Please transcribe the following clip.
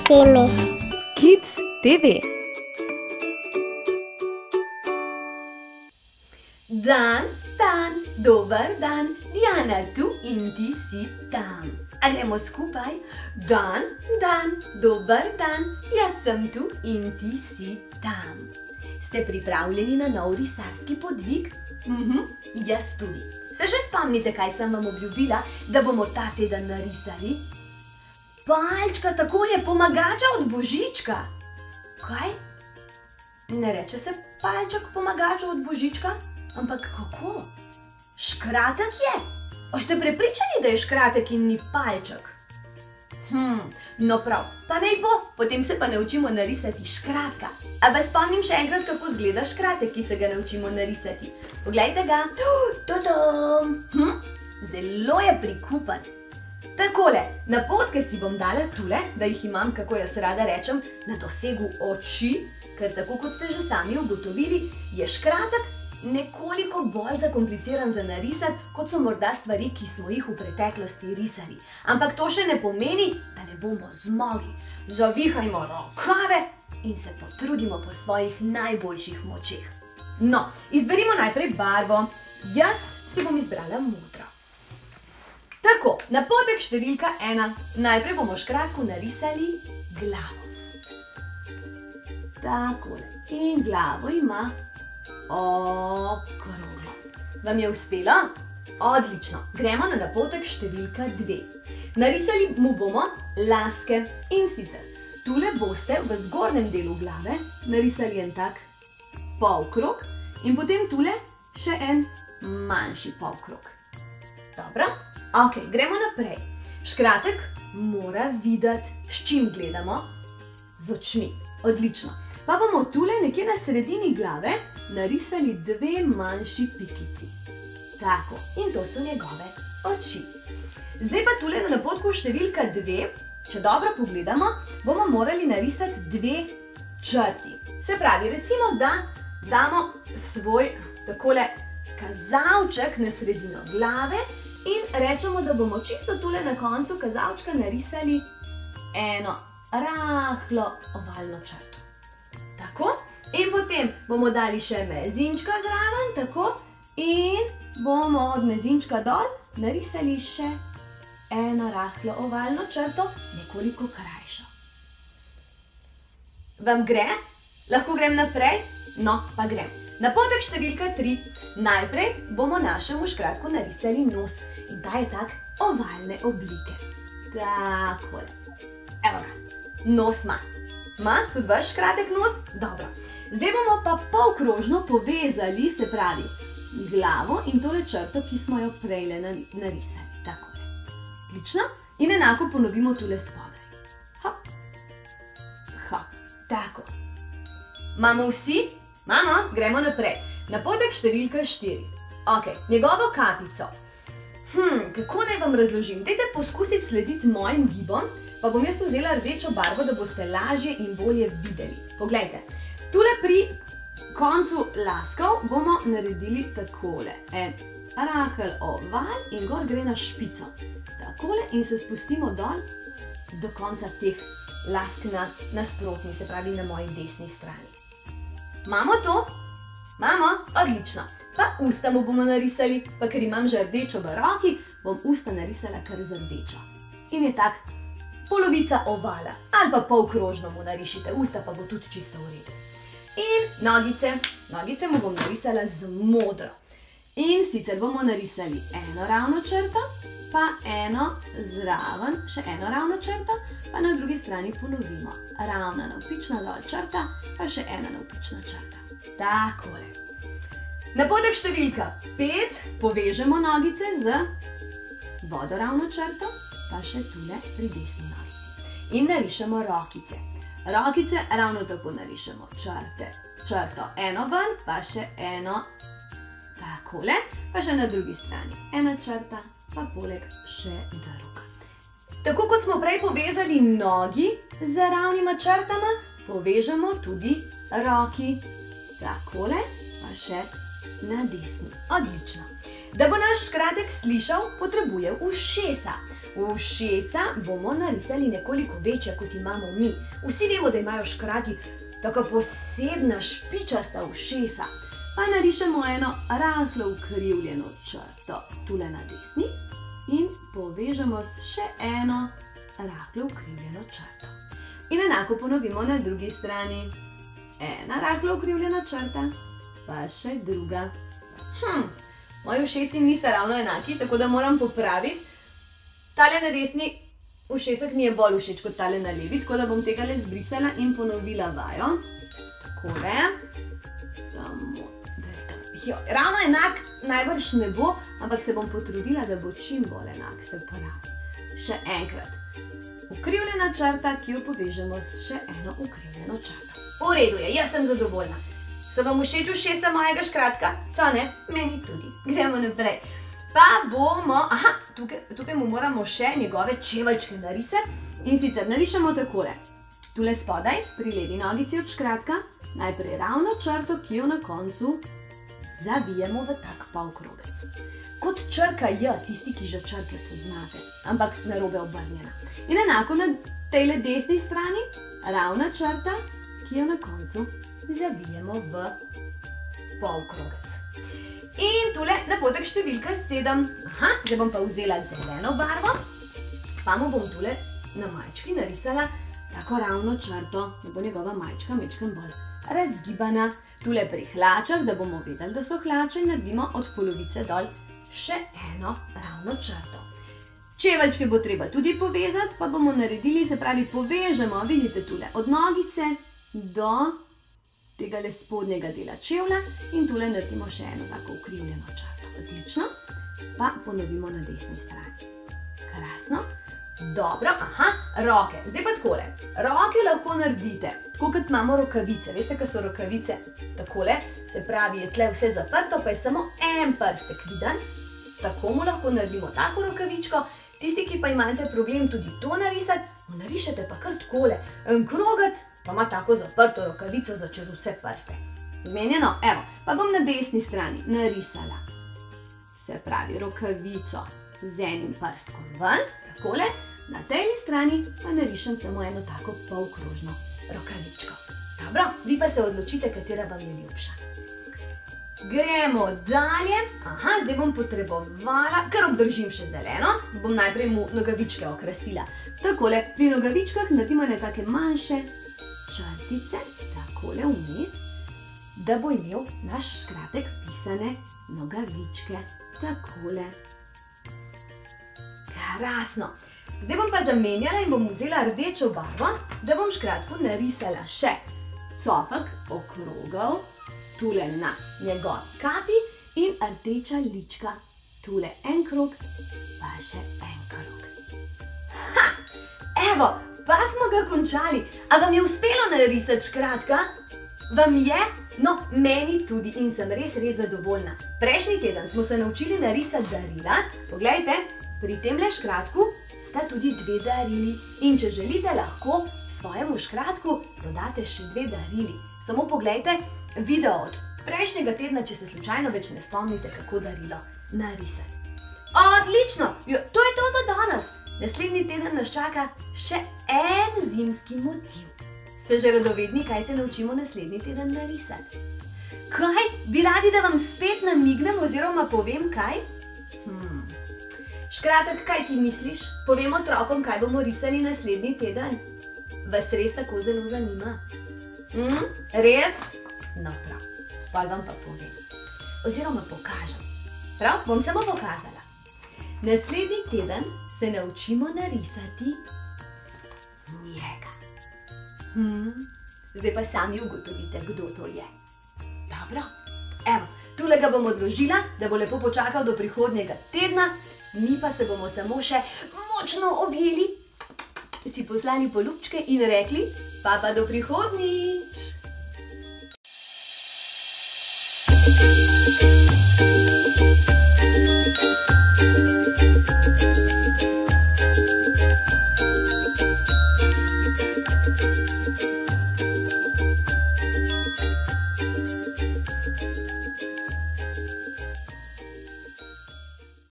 TV. Kids TV. Dan, dober dan, Diana tu in ti si tam. A gremo skupaj? Dan, dober dan, jaz sem tu in ti si tam. Ste pripravljeni na nov risarski podvig? Jaz tudi. Se že spomnite, kaj sem vam obljubila, da bomo ta teden narisali? Palčka, tako je, pomagača od Božička. Kaj? Ne reče se palček pomagača od Božička? Ampak kako? Škratek je? A ste prepričani, da je škratek in ni palček? No prav, pa naj bo, potem se pa naučimo narisati škratka. A vas spomnim še enkrat, kako izgleda škratek, ki se ga naučimo narisati. Poglejte ga. Zelo je prikupen. Takole, napotke si bom dala tule, da jih imam, kako jaz rada rečem, na dosegu oči, ker tako kot ste že sami ugotovili, je škratek nekoliko bolj zakompliciran za narisati, kot so morda stvari, ki smo jih v preteklosti risali. Ampak to še ne pomeni, da ne bomo zmogli. Zavihajmo rokave in se potrudimo po svojih najboljših močeh. No, izberimo najprej barvo. Jaz si bom izbrala modro. Tako, napotek številka 1. Najprej bomo škratku narisali glavo. Takole. In glavo ima okroglo. Vam je uspelo? Odlično. Gremo na napotek številka 2. Narisali mu bomo laske. In sicer, tule boste v zgornjem delu glave narisali en tak polkrog in potem tule še en manjši polkrog. Dobro? Ok, gremo naprej. Škratek mora videti, s čim gledamo. Z očmi. Odlično. Pa bomo tule nekje na sredini glave narisali dve manjši pikici. Tako, in to so njegove oči. Zdaj pa tule na napotku številka 2, če dobro pogledamo, bomo morali narisati dve črti. Se pravi, recimo, da damo svoj takole kazalček na sredino glave in rečemo, da bomo čisto tule na koncu kazalčka narisali eno rahlo ovalno črto. Tako, in potem bomo dali še mezinčka zraven, tako, in bomo od mezinčka dol narisali še eno rahlo ovalno črto, nekoliko krajšo. Vam gre? Lahko grem naprej? No, pa grem. Napotek številka 3. Najprej bomo našemu škratku narisali nos. In ta je tak ovalne oblike. Takole. Evo ga. Nos ima. Ma tudi vaš škratek nos? Dobro. Zdaj bomo pa polkrožno povezali, se pravi, glavo in tole črto, ki smo jo prejle narisali. Takole. Odlično. In enako ponovimo tule spodaj. Hop. Hop. Tako. Imamo vsi? Mamo, gremo naprej. Napotek številka 4. Ok, njegovo kapico. Kako naj vam razložim? Dajte poskusiti slediti mojim gibom, pa bom jaz vzela rdečo barvo, da boste lažje in bolje videli. Poglejte, tule pri koncu laskov bomo naredili takole. En rahel oval in gor gre na špico. Takole in se spustimo dol do konca teh lask nasprotni, se pravi na moji desni strani. Imamo to? Imamo? Odlično. Pa usta mu bomo narisali, pa ker imam že rdečo v roki, bom usta narisala kar z rdečo. In je tak polovica ovala, ali pa polkrožno mu narišite, usta pa bo tudi čisto v redu. In nogice mu bom narisala z modro. In sicer bomo narisali eno ravno črto, pa eno zraven, še eno ravno črto, pa na drugi strani ponovimo. Ravna navpična dol črta, pa še ena navpična črta. Takole. Napotek številka 5, povežemo nogice z vodoravno črto, pa še tule pri desni nogici. In narišemo rokice. Rokice ravno tako narišemo črto eno ven, pa še eno takole, pa še na drugi strani. Ena črta, pa poleg še druga. Tako kot smo prej povezali nogi z ravnima črtama, povežemo tudi roki. Takole, pa še na desni. Odlično. Da bo naš škratek slišal, potrebuje ušesa. Ušesa bomo narisali nekoliko večja, kot imamo mi. Vsi vemo, da imajo škrati tako posebna špičasta ušesa. Pa narišemo eno rahlo ukrivljeno črto tule na desni in povežemo s še eno rahlo ukrivljeno črto. In enako ponovimo na drugi strani. Ena rahlo ukrivljena črta, pa še druga. Moji ušesi nista ravno enaki, tako da moram popraviti. Tale na desni ušesek mi je bolj všeč kot tale na levi, tako da bom tega le zbrisala in ponovila vajo. Takole. Samo, ravno enak najbrž ne bo, ampak se bom potrudila, da bo čim bolj enak, se pravi. Še enkrat. Ukrivljena črta, ki jo povežemo s še eno ukrivljeno črto. V redu je, jaz sem zadovoljna. So vam všeč ušesa mojega škratka? So, ne? Meni tudi. Gremo naprej. Pa bomo, tukaj mu moramo še njegove čeveljčke narisati in sicer narišemo takole. Tule spodaj, pri levi nogici od škratka, najprej ravno črto, ki jo na koncu zavijemo v tak polkrogec. Kot črka J, tisti, ki že črke poznate, ampak narobe obrnjena. In enako na tejle desni strani, ravna črta, ki jo na koncu zavijemo v polkrogec. In tule napotek številka 7. Zdaj bom pa vzela zeleno barvo, pa mu bom tule na majčki narisala tako ravno črto, da bo njegova majčka majčkam bolj razgibana. Tule pri hlačah, da bomo vedeli, da so hlače, naredimo od polovice dol še eno ravno črto. Čeveljčke bo treba tudi povezati, pa bomo naredili, se pravi povežemo, vidite tule, od nogice do tega le spodnjega dela čevlja in tule naredimo še eno tako ukrivljeno črto. Odlično. Pa ponovimo na desni strani. Krasno. Dobro, roke. Zdaj pa takole. Roke lahko naredite, tako kot imamo rokavice. Veste, kaj so rokavice? Takole, se pravi, je tle vse zaprto, pa je samo en prstek viden. Tako mu lahko naredimo tako rokavičko. Tisti, ki pa imate problem tudi to narisati, mu narišete pa kar takole. En krogec, pa ima tako zaprto rokavico za čez vse prste. Zmenjeno? Evo, pa bom na desni strani narisala. Se pravi, rokavico z enim prstkom ven, takole. Na tejli strani pa narišem samo eno tako polkrožno rokavičko. Dobro, vi pa se odločite, katera vam je ljubša. Gremo dalje. Zdaj bom potrebovala, ker obdržim še zeleno, bom najprej mu nogavičke okrasila. Takole, pri nogavičkah naredimo nekake manjše črtice, takole vmes, da bo imel naš škratek pisane nogavičke. Takole. Krasno. Zdaj bom pa zamenjala in bom vzela rdečo barvo, da bom škratku narisala še cofek okrogel, tule na njegovi kapi in rdeča lička, tule en krog, pa še en krog. Evo, pa smo ga končali. A vam je uspelo narisati škratka? Vam je? No, meni tudi in sem res zadovoljna. Prejšnji teden smo se naučili narisati darila. Poglejte, pri temle škratku sta tudi dve darili. In če želite, lahko svojemu škratku dodate še dve darili. Samo poglejte video od prejšnjega tedna, če se slučajno več ne spomnite, kako darilo narisati. Odlično! To je to za danes. Naslednji teden nas čaka še en zimski motiv. Ste že radovedni, kaj se naučimo naslednji teden narisati? Kaj? Bi radi, da vam spet namignem oziroma povem kaj? Škratek, kaj ti misliš? Povem otrokom, kaj bomo risali naslednji teden. Vas res tako zelo zanima? Res? No prav, pa vam pa povem. Oziroma pokažem. Prav, bom samo pokazala. Naslednji teden se naučimo narisati njega. Zdaj pa sami ugotovite, kdo to je. Dobro, evo, tule ga bom odložila, da bo lepo počakal do prihodnjega tedna, mi pa se bomo samo še močno objeli, si poslali poljubčke in rekli, pa do prihodnjič!